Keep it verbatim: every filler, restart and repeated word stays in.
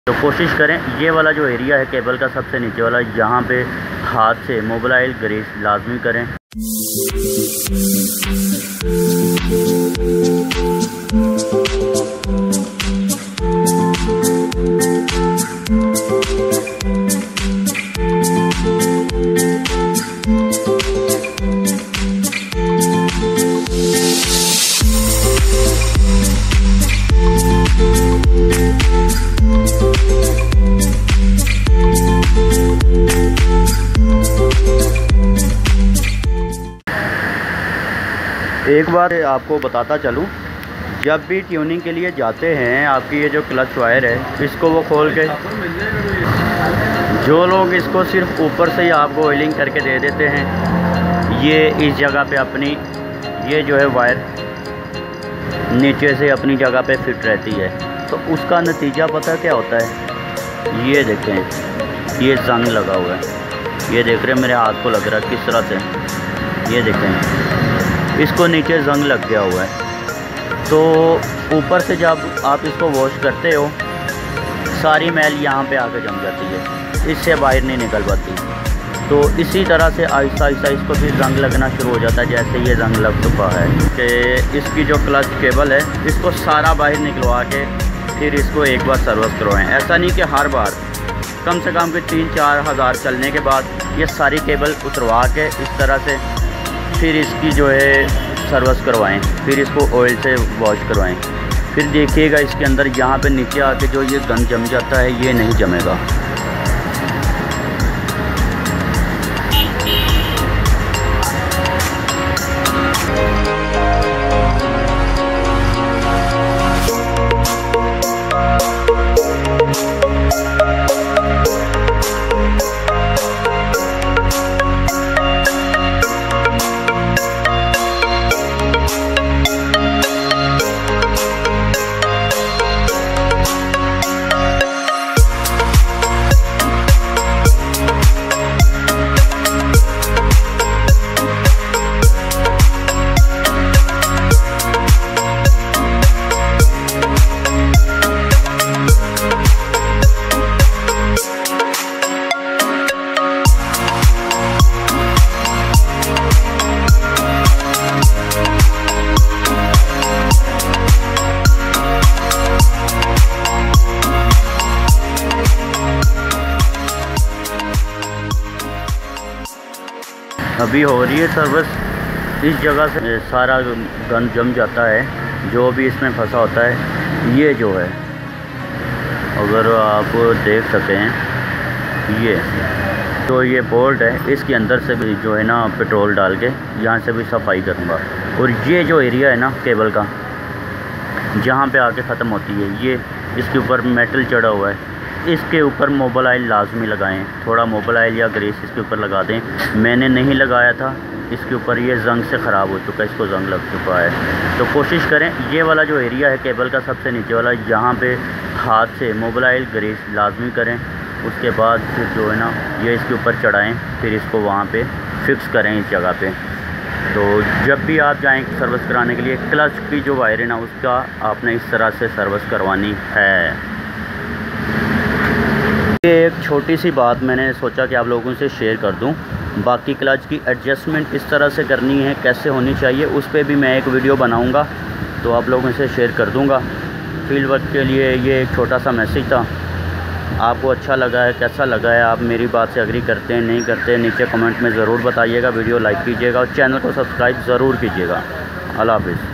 तो कोशिश करें ये वाला जो एरिया है केबल का सबसे नीचे वाला, यहाँ पे हाथ से मोबाइल ग्रीस लाजमी करें। एक बार आपको बताता चलूं, जब भी ट्यूनिंग के लिए जाते हैं आपकी ये जो क्लच वायर है इसको वो खोल के, जो लोग इसको सिर्फ ऊपर से ही आपको ऑयलिंग करके दे देते हैं, ये इस जगह पे अपनी ये जो है वायर नीचे से अपनी जगह पे फिट रहती है, तो उसका नतीजा पता क्या होता है। ये देखें, ये जंग लगा हुआ है, ये देख रहे हैं मेरे हाथ को लग रहा है किस तरह से, ये देखें इसको नीचे जंग लग गया हुआ है। तो ऊपर से जब आप इसको वॉश करते हो सारी मैल यहाँ पे आके जम जाती है, इससे बाहर नहीं निकल पाती। तो इसी तरह से आहिस्ता आहिस्ता इसको भी जंग लगना शुरू हो जाता है, जैसे ये जंग लग चुका है कि इसकी जो क्लच केबल है इसको सारा बाहर निकलवा के फिर इसको एक बार सर्विस करवाएं। ऐसा नहीं कि हर बार, कम से कम के तीन चार हज़ार चलने के बाद ये सारी केबल उतरवा के इस तरह से फिर इसकी जो है सर्विस करवाएं, फिर इसको ऑयल से वॉश करवाएं। फिर देखिएगा इसके अंदर यहाँ पे नीचे आके जो ये गंद जम जाता है ये नहीं जमेगा। अभी हो रही है सर्विस। इस जगह से सारा गंद जम जाता है जो भी इसमें फंसा होता है। ये जो है अगर आप देख सकें, ये तो ये बोल्ट है, इसके अंदर से भी जो है ना पेट्रोल डाल के यहाँ से भी सफाई करूँगा। और ये जो एरिया है ना केबल का जहाँ पे आके ख़त्म होती है, ये इसके ऊपर मेटल चढ़ा हुआ है, इसके ऊपर मोबाइल लाजमी लगाएं। थोड़ा मोबाइल या ग्रीस इसके ऊपर लगा दें। मैंने नहीं लगाया था, इसके ऊपर ये जंग से ख़राब हो चुका है, इसको जंग लग चुका है। तो कोशिश करें ये वाला जो एरिया है केबल का सबसे नीचे वाला, यहाँ पे हाथ से मोबाइल ग्रीस लाजमी करें। उसके बाद फिर जो है ना ये इसके ऊपर चढ़ाएँ, फिर इसको वहाँ पे फिक्स करें इस जगह पे। तो जब भी आप जाएँ सर्विस कराने के लिए, क्लच की जो वायर है ना उसका आपने इस तरह से सर्विस करवानी है। ये एक छोटी सी बात मैंने सोचा कि आप लोगों से शेयर कर दूं। बाकी क्लच की एडजस्टमेंट इस तरह से करनी है, कैसे होनी चाहिए, उस पर भी मैं एक वीडियो बनाऊंगा, तो आप लोगों से शेयर कर दूंगा। फील्ड वर्क के लिए ये एक छोटा सा मैसेज था। आपको अच्छा लगा है, कैसा लगा है, आप मेरी बात से एग्री करते हैं नहीं करते, नीचे कमेंट में ज़रूर बताइएगा। वीडियो लाइक कीजिएगा और चैनल को सब्सक्राइब ज़रूर कीजिएगा। अल्लाह हाफ़िज़।